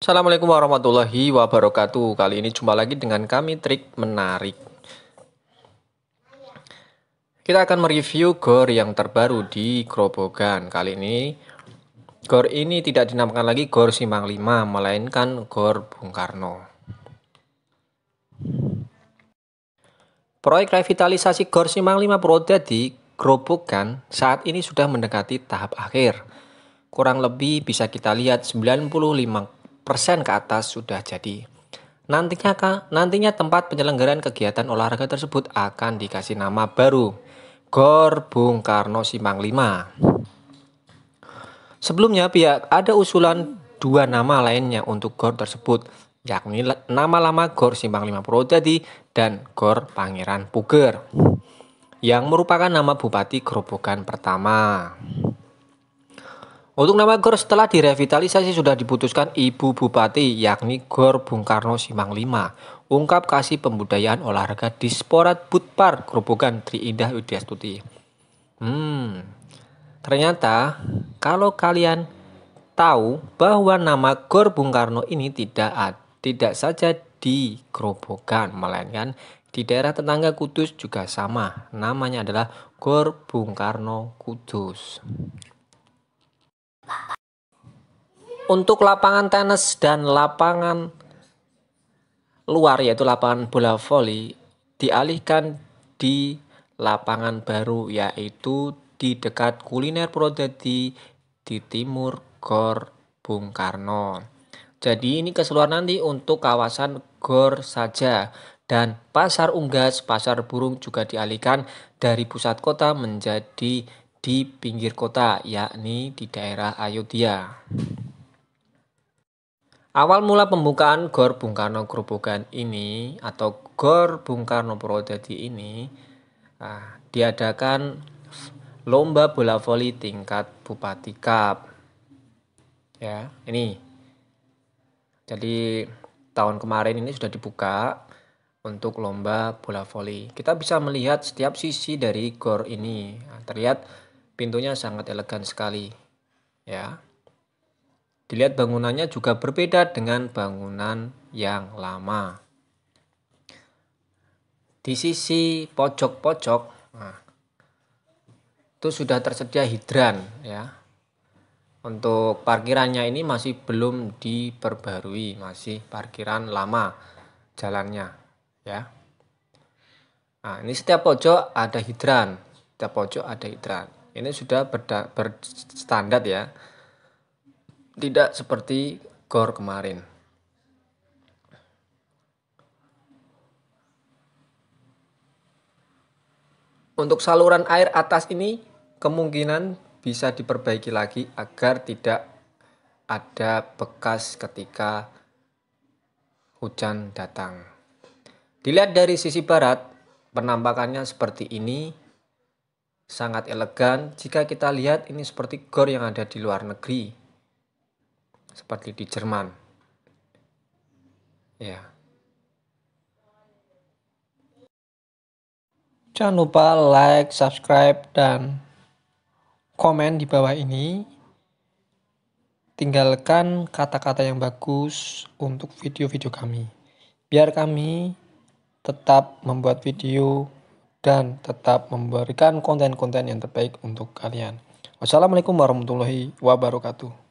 Assalamualaikum warahmatullahi wabarakatuh. Kali ini jumpa lagi dengan kami Trik Menarik. Kita akan mereview gor yang terbaru di Grobogan. Kali ini gor ini tidak dinamakan lagi Gor Simpang 5, melainkan Gor Bung Karno. Proyek revitalisasi Gor Simpang 5 Purwodadi di Grobogan saat ini sudah mendekati tahap akhir. Kurang lebih bisa kita lihat 95% ke atas sudah jadi. Nantinya tempat penyelenggaraan kegiatan olahraga tersebut akan dikasih nama baru, Gor Bung Karno Simpang 5. Sebelumnya ada usulan dua nama lainnya untuk gor tersebut, yakni nama lama Gor Simpang 5 Purwodadi dan Gor Pangeran Puger, yang merupakan nama Bupati Grobogan pertama. Untuk nama gor setelah direvitalisasi sudah diputuskan Ibu Bupati, yakni Gor Bung Karno Simpang 5. Ungkap Kasih Pembudayaan Olahraga Disporat Budpar Grobogan Tri Indah Widyastuti. Ternyata kalau kalian tahu bahwa nama Gor Bung Karno ini tidak saja di Grobogan, melainkan di daerah tetangga Kudus juga sama. Namanya adalah Gor Bung Karno Kudus. Untuk lapangan tenis dan lapangan luar, yaitu lapangan bola voli, dialihkan di lapangan baru, yaitu di dekat kuliner Purwodadi di timur Gor Bung Karno. Jadi ini keseluruhan nanti untuk kawasan gor saja, dan pasar unggas, pasar burung juga dialihkan dari pusat kota menjadi di pinggir kota, yakni di daerah Ayodhya. Awal mula pembukaan Gor Bung Karno Grobogan ini atau Gor Bung Karno Purwodadi ini diadakan lomba bola voli tingkat Bupati Cup. Ya, ini. Jadi tahun kemarin ini sudah dibuka untuk lomba bola voli. Kita bisa melihat setiap sisi dari gor ini. Terlihat pintunya sangat elegan sekali. Ya. Dilihat bangunannya juga berbeda dengan bangunan yang lama. Di sisi pojok-pojok, itu sudah tersedia hidran, ya. Untuk parkirannya ini masih belum diperbarui, masih parkiran lama jalannya, ya. Nah, ini setiap pojok ada hidran, setiap pojok ada hidran. Ini sudah berstandar, ya. Tidak seperti gor kemarin. Untuk saluran air atas ini kemungkinan bisa diperbaiki lagi agar tidak ada bekas ketika hujan datang. Dilihat dari sisi barat, penampakannya seperti ini, sangat elegan. Jika kita lihat ini seperti gor yang ada di luar negeri, seperti di Jerman. Ya. Jangan lupa like, subscribe, dan komen di bawah ini. Tinggalkan kata-kata yang bagus untuk video-video kami, biar kami tetap membuat video dan tetap memberikan konten-konten yang terbaik untuk kalian. Wassalamualaikum warahmatullahi wabarakatuh.